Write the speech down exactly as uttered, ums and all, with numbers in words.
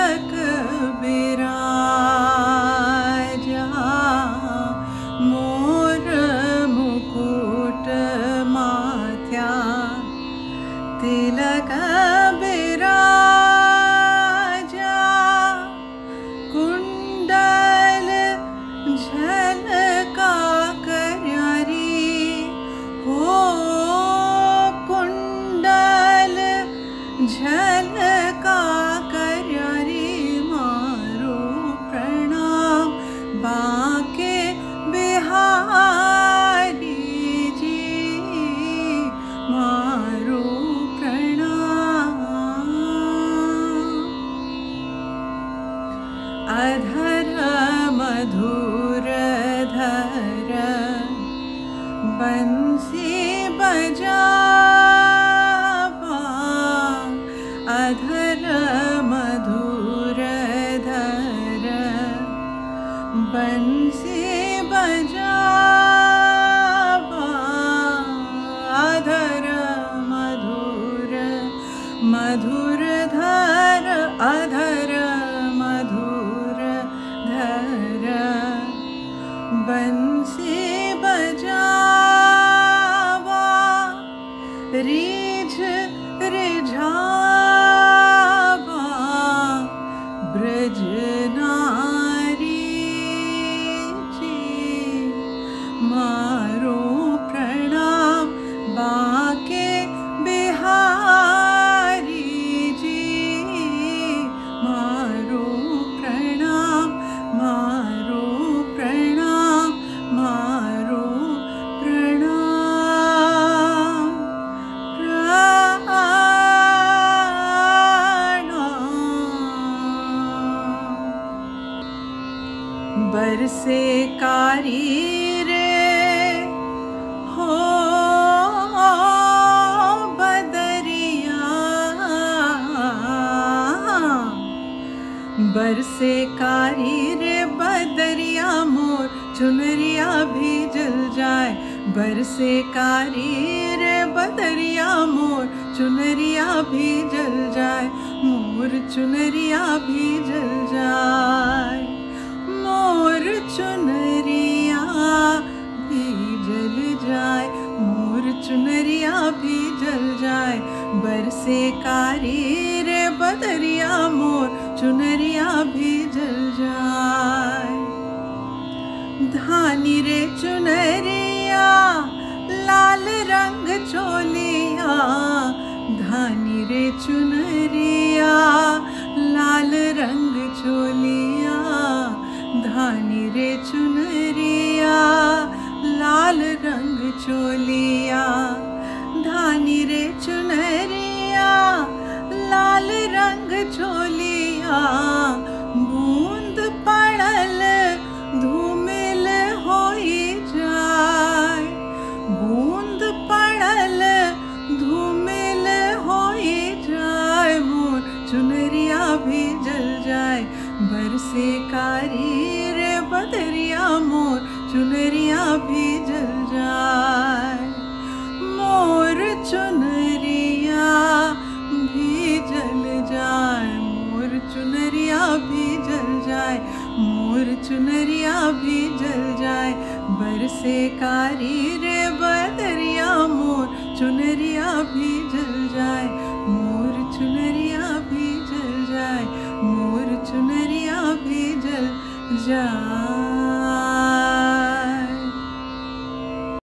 तिलक बिराजा मोर मुकुट माथ्या तिलक बिराजा कुंडल झलका कर्यारी हो कुंडल झलका कर्यारी मारो प्रणाम बाके बिहारी जी मारो प्रणाम। अधर मधुर धर बंसी बजावा अधर मधुर धर बंसी बजावा अधर मधुर मधुर धर अधर मधुर धर बंसी बजावा रीझ रिझावा ब्रज नारी जी मारो प्रणाम बाके बिहारी जी मारो प्रणाम मारो प्रणाम मारो प्रणाम प्रणाम। बरसे कारी रे हो बदरिया बरसे कारी रे बदरिया मोर चुनरिया भी जल जाए बरसे कारी रे बदरिया मोर चुनरिया भी जल जाए मोर चुनरिया भी जल जाए मोर चुनरिया भी जल जाए मोर चुनरिया भी जल जाए बरसे कारी रे बदरिया मोर चुनरिया भी जल जाए। धानी रे चुनरिया लाल रंग चोलिया धानी रे चुनरिया लाल रंग चोलिया धानी रे चुनरिया लाल रंग चोलिया धानी रे चुनरिया लाल रंग चोलिया बूंद पड़ल धूमिल होई जाए बूंद पड़ल धूमिल होई जाए मोर चुनरिया भी जल जाए बरसे कारी रे बदरिया मोर चुनरिया भी जल जाए मोर चुनरिया भी जल जाए मोर चुनरिया भी जल जाए मोर चुनरिया भी जल जाए बरसे कारी रे बदरिया मोर चुनरिया भी जल जाए मोर चुनरिया भी जल जाए मोर चुनरिया भी जल जाए।